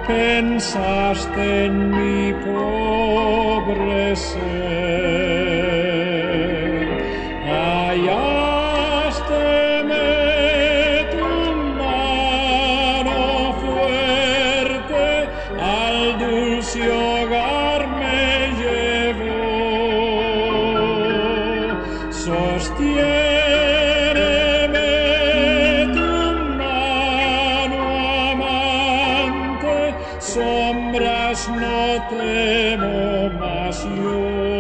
pensaste en mi pobre ser. Hallásteme tu mano fuerte, al dulce hogar me llevó. Sostiéneme tu mano amante, sombras no temo más yo.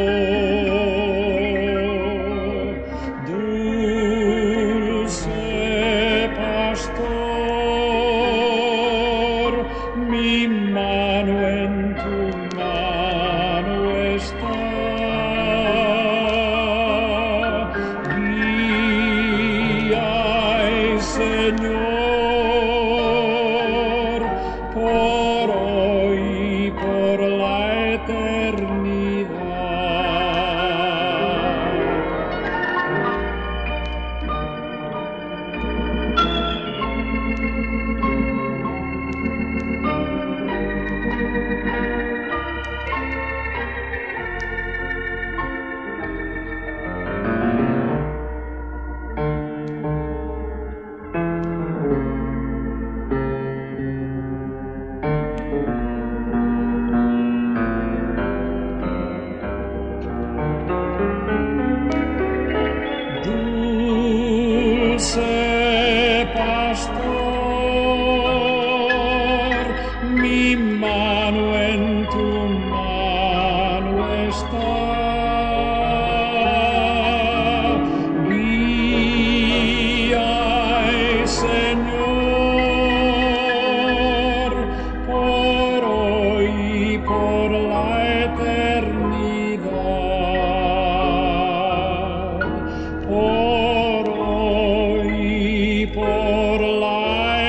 Dulce pastor, mi mano en tu mano está. Guía, Señor, por hoy y por la eternidad. Dulce pastor, mi mano en tu mano está. Guía, Señor, por hoy y por la eternidad. Por hoy y por la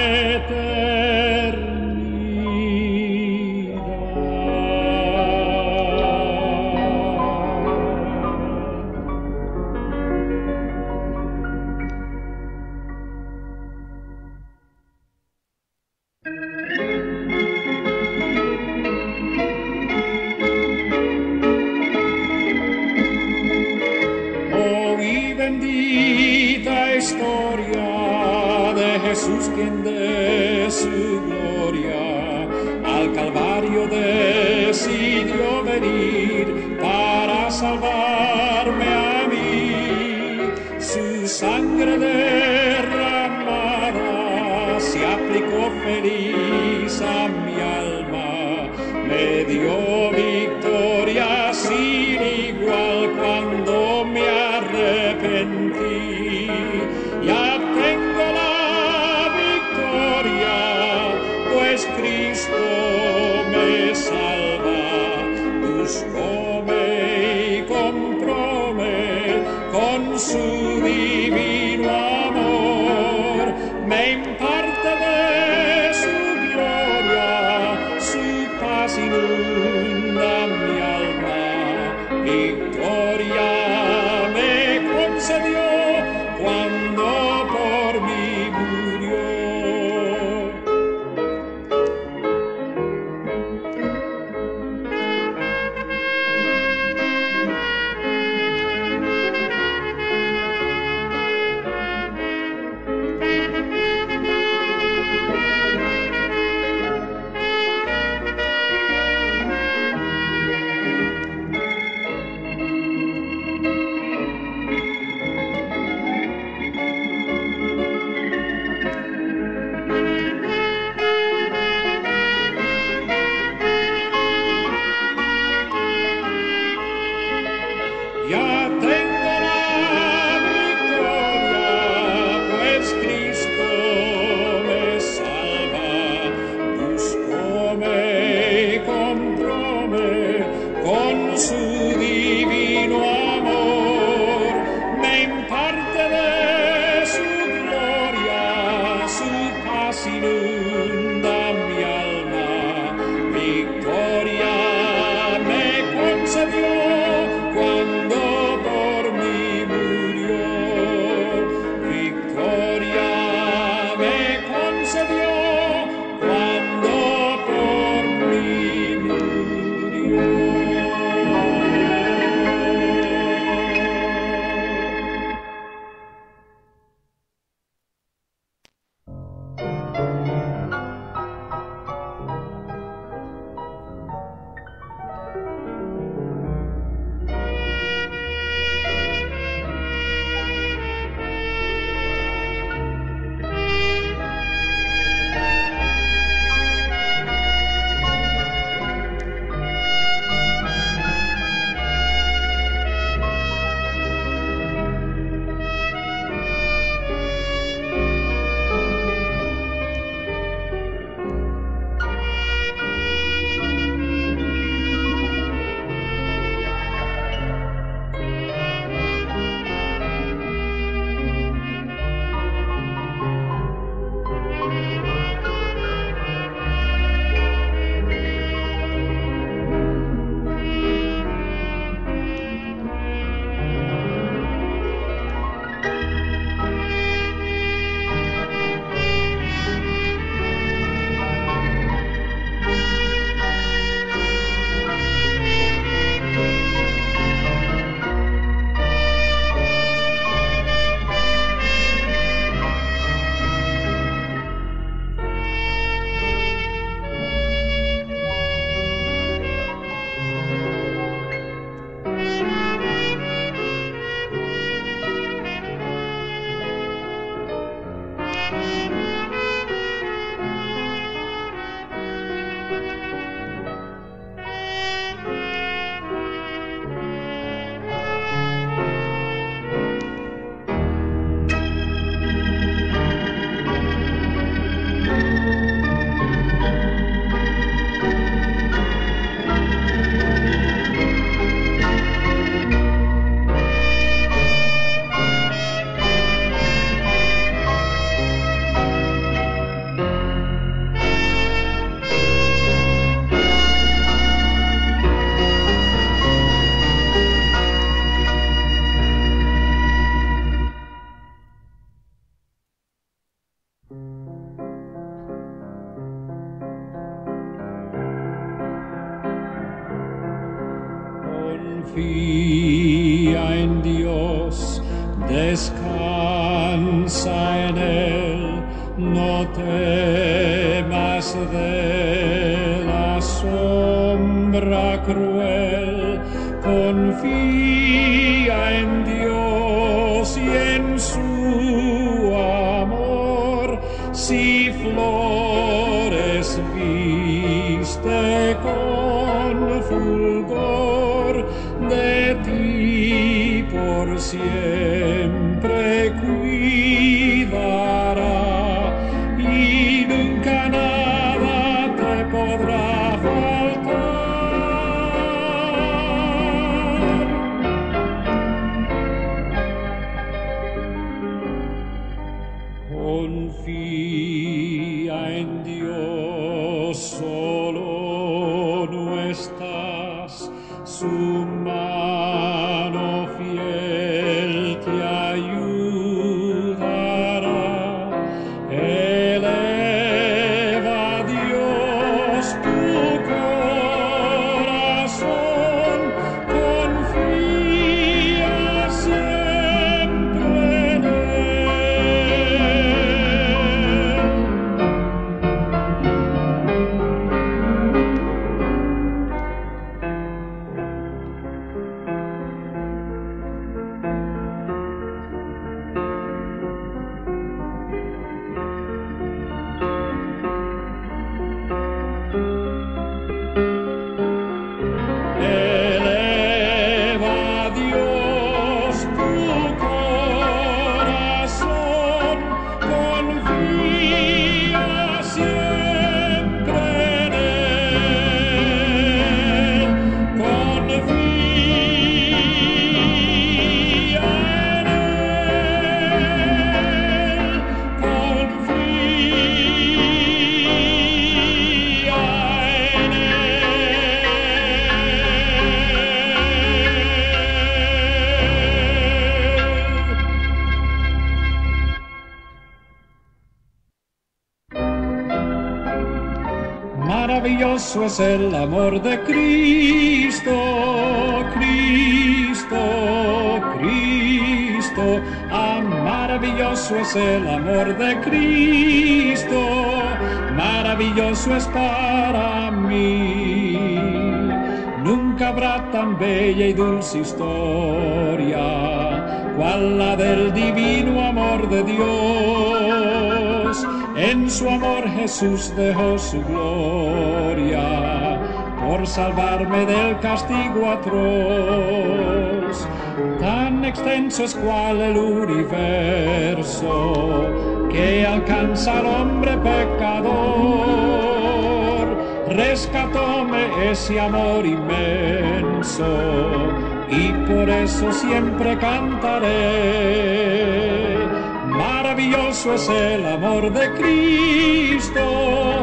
bendita historia de Jesús, quien de su gloria al Calvario decidió venir para salvarme a mí. Su sangre derramada se aplicó feliz a mi alma, me dio victoria sin igual cuando me arrepentí. Ya tengo la victoria, pues Cristo me salva. Buscóme y compróme con su divino amor. Me imparte de su gloria, su paz inunda mi alma. Victoria me concedió cuando por mí murió. Confía en Dios, descansa en Él, no temas de la sombra cruel. Confía en Dios y en su amor. Si flores viste con fulgor, de ti por siempre cuidará y nunca nada te podrá faltar. Confía en Dios, solo no estás, su mano fiel te ayudará. Eleva a Dios tu corazón, confía siempre en Él. Eleva a Dios tu corazón, confía siempre en Él, confía en Él, confía en Él. Maravilloso es el amor de Cristo, Cristo, Cristo. Ah, maravilloso es el amor de Cristo, maravilloso es para mí. Nunca habrá tan bella y dulce historia cual la del divino amor de Dios. En su amor Jesús dejó su gloria por salvarme del castigo atroz. Tan extenso es cual el universo que alcanza al hombre pecador. Rescatóme ese amor inmenso y por eso siempre cantaré. Maravilloso es el amor de Cristo,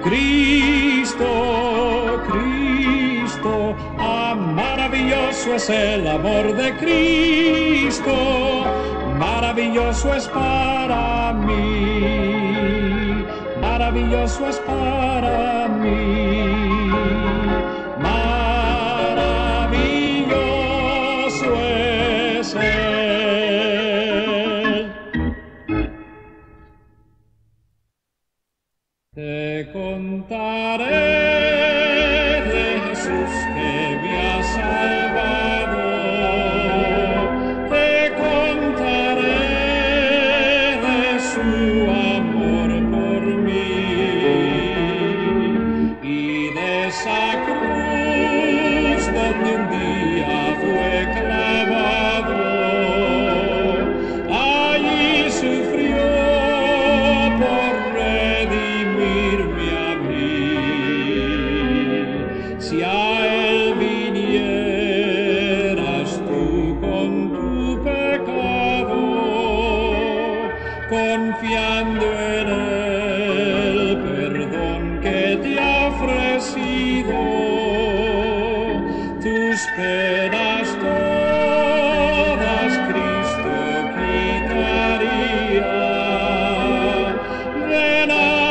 Cristo, Cristo. Ah, maravilloso es el amor de Cristo, maravilloso es para mí, maravilloso es para mí. Maravilloso es Él. Te contaré de Jesús que me ha salvado. Te contaré de su amor por mí y de esa cruz donde un día fue clavado. Allí sufrió por redimirme a mí. Si a Él vinieras tú con tu pecado, confiando en el perdón que te ha ofrecido, tus penas todas Cristo quitaría. Ven a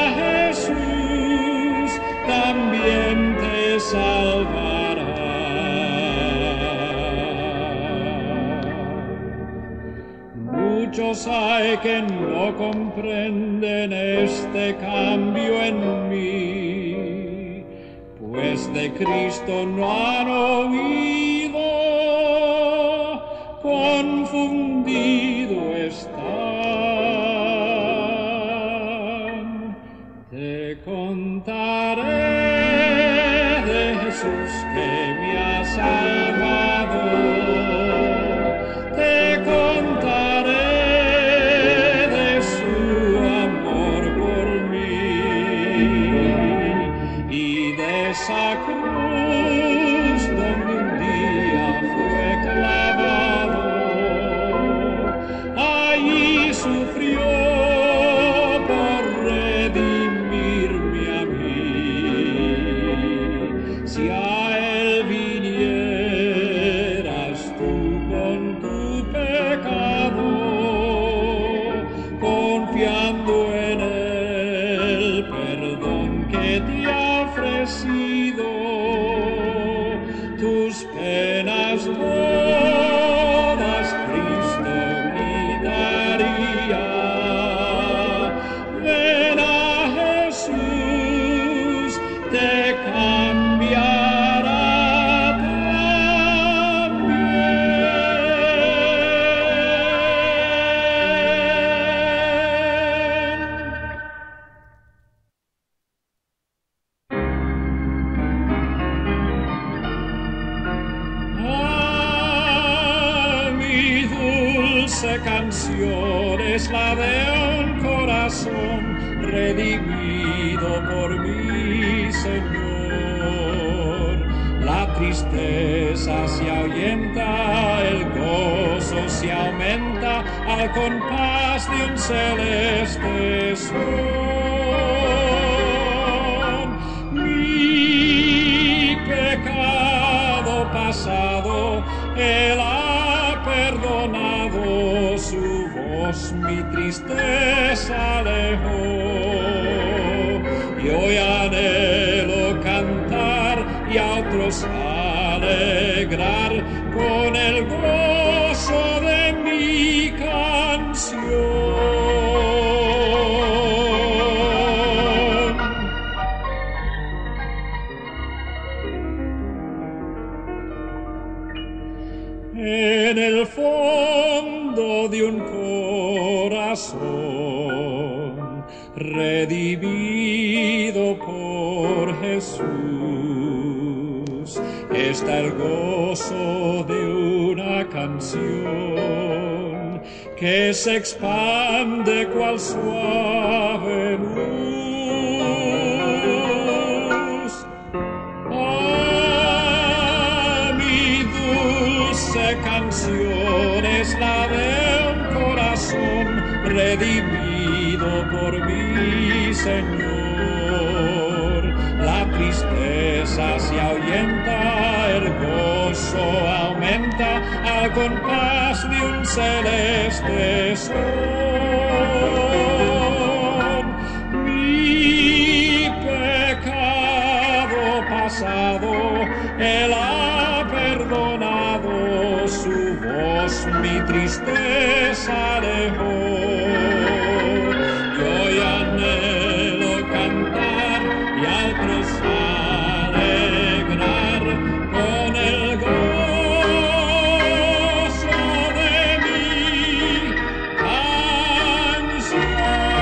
Jesús, también te salvará. Muchos hay que no comprenden este cambio en mí, pues de Cristo no han oído, confundido están. Te contaré de Jesús que me ha salvado. Te contaré de su amor por mí y de esa cruz donde un día fue clavado. Allí sufrió por redimirme a mí. Si a él vinieras tú con tu pecado, confiando en el perdón que te ha ofrecido, tus penas todas Cristo quitaría. Ven a Jesús, te cambiará canción es la de un corazón redimido por mi Señor. La tristeza se ahuyenta, el gozo se aumenta al compás de un celeste son. Mi pecado pasado, Él ha perdonado, su voz mi tristeza alejó. Y hoy anhelo cantar y a otros alegrar con el gozo de mi canción. En el fondo de un corazón redimido por Jesús está el gozo de una canción que se expande cual suave luz. Canción es la de un corazón redimido por mi Señor. La tristeza se ahuyenta, el gozo aumenta al compás de un celeste son. Mi pecado pasado, Él ha perdonado, su voz mi tristeza alejó. Y hoy anhelo cantar y a otros alegrar con el gozo de mi canción.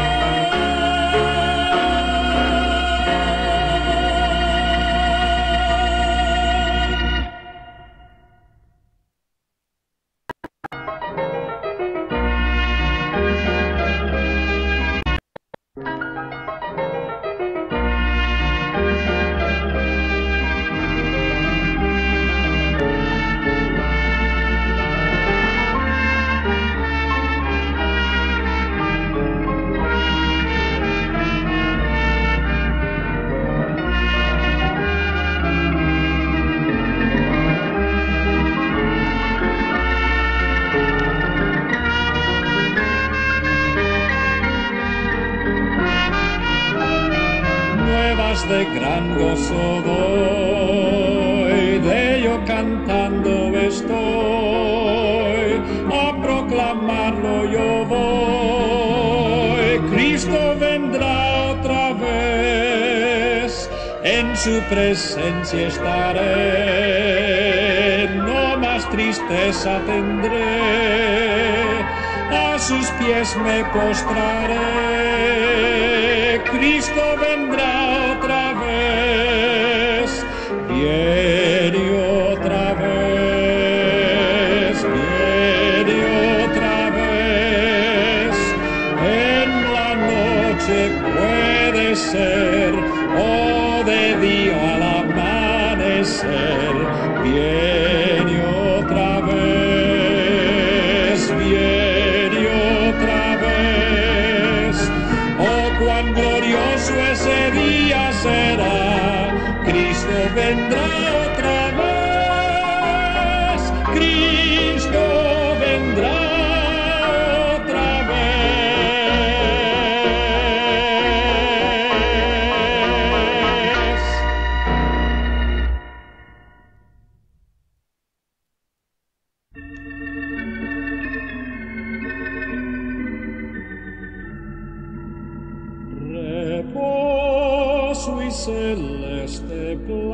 De gran gozo doy, de ello cantando estoy, a proclamarlo yo voy. en su presencia estaré, no más tristeza tendré, a sus pies me postraré, Cristo vendrá otra vez, viene otra vez, viene otra vez, en la noche puede ser, o de día al amanecer, viene otra vez, viene otra vez, oh cuán glorioso ese día será, Cristo vendrá otra vez, Cristo vendrá otra vez. Reposo y celeste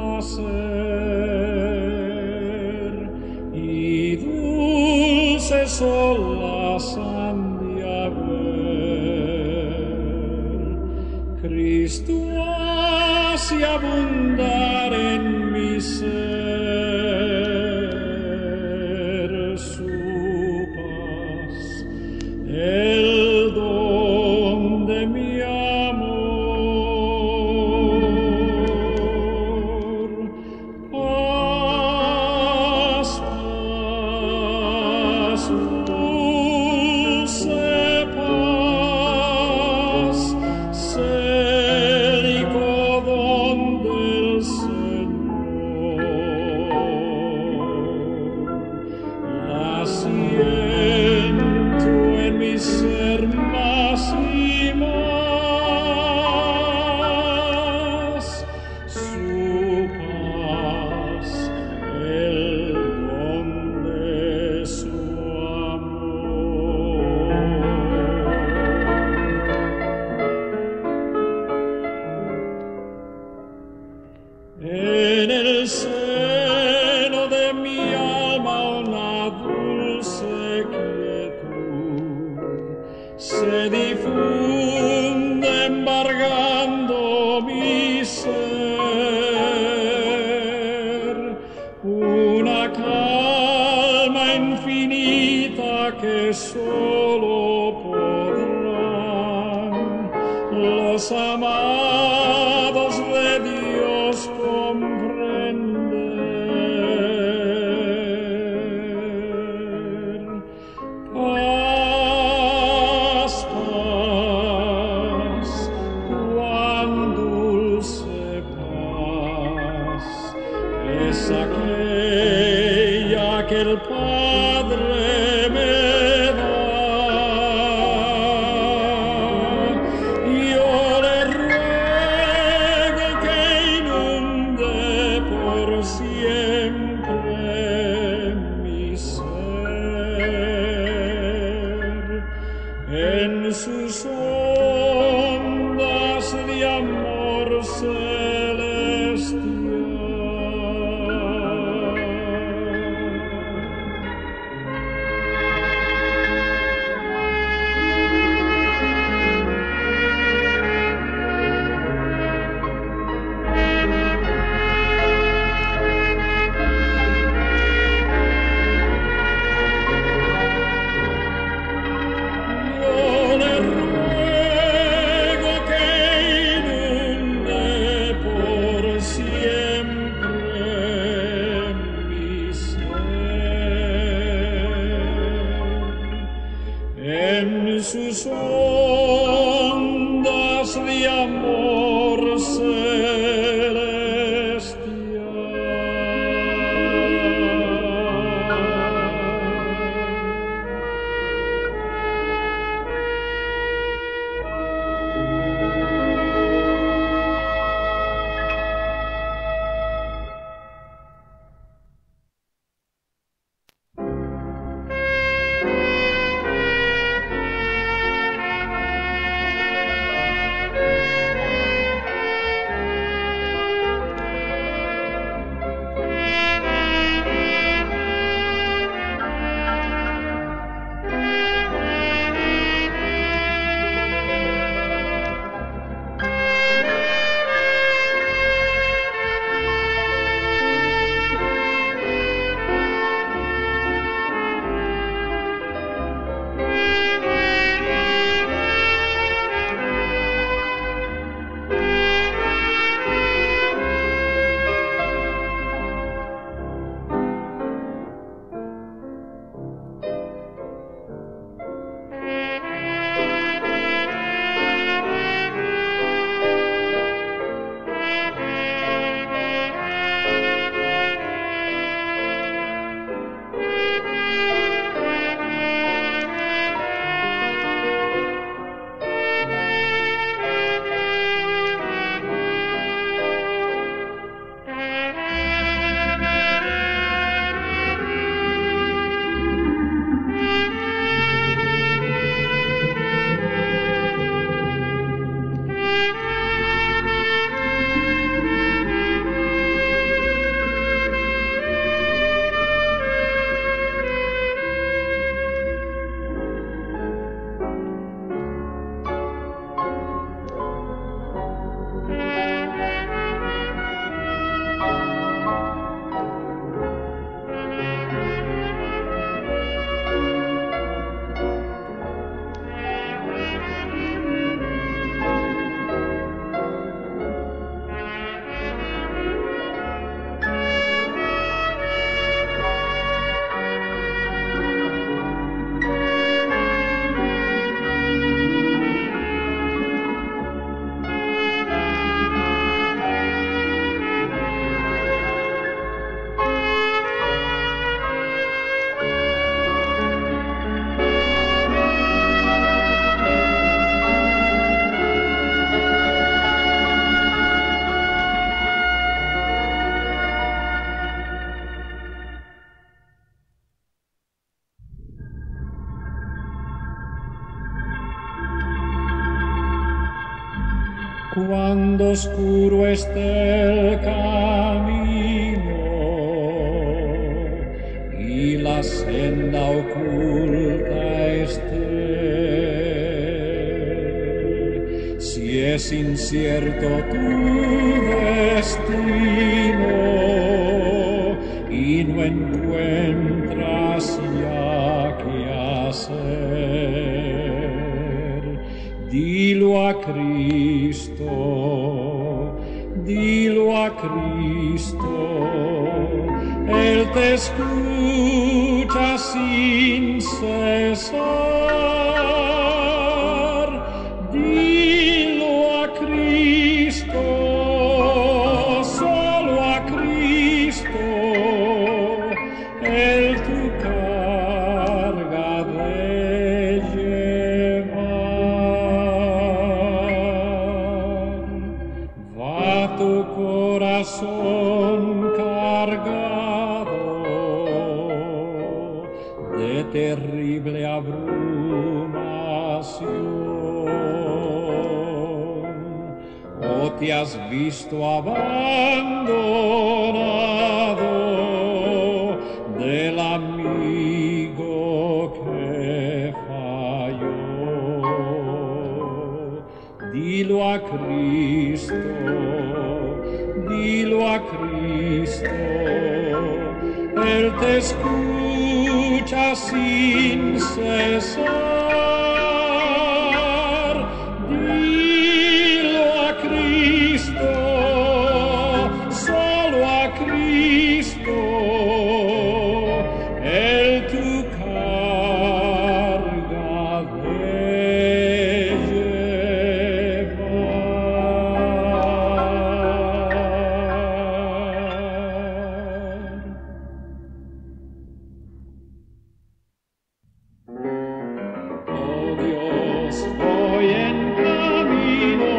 placer y dulces olas han de haber. Cristo hace abundar en mi ser su paz, el don de mi amor. Paz, paz, dulce paz, célico don del Señor. La siento en mi ser más y más, su paz, el don de su amor. En el seno de mi alma una dulce quietud se difunde embargando mi ser, una calma infinita que solo podrán los amados de Dios comprender. Paz, paz, cuán dulce paz es aquella que el Padre me da. Yo le ruego que inunde por siempre mi ser, en sus ondas de amor celestial. cuando oscuro esté el camino y la senda oculta esté. Si es incierto tu destino y no encuentras ya qué hacer, dilo a Cristo, dilo a Cristo, Él te escucha sin cesar. Dilo a Cristo, solo a Cristo, Él tu carga de llevar. Va tu corazón cargado de terrible abrumación, o te has visto abandonado del amigo que falló. Dilo a Cristo, dilo a Cristo, Él te escucha sin cesar. Dilo a Cristo, solo a Cristo, Él tu carga de voy en camino,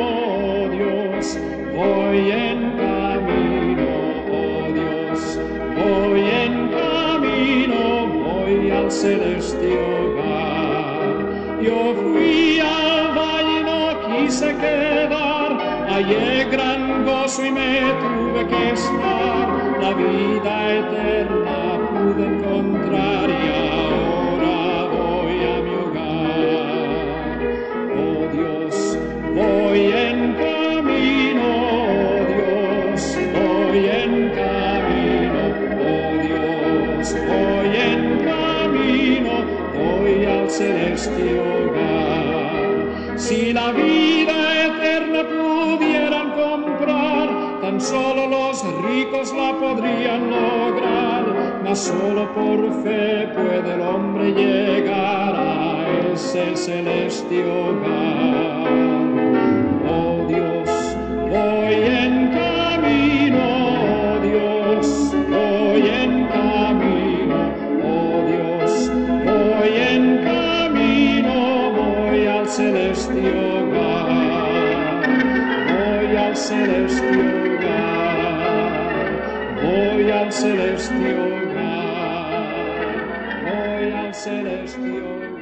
oh Dios, voy en camino, voy al celeste hogar. Yo fui al valle y no quise quedar, hallé gran gozo y me tuve que estar. La vida eterna pude encontrar y ahora voy a mi hogar. Oh Dios, voy en camino, oh Dios, voy en camino, oh Dios, voy en camino, voy al celeste hogar. Si la vida eterna pudieran comprar, tan solo los ricos la podrían lograr, mas solo por fe puede el hombre llegar a ese celeste hogar. Oh Dios, voy en camino, oh Dios, voy en camino, oh Dios, voy en camino, voy al celeste hogar, voy al celeste hogar, voy al celeste hogar, voy al celeste hogar.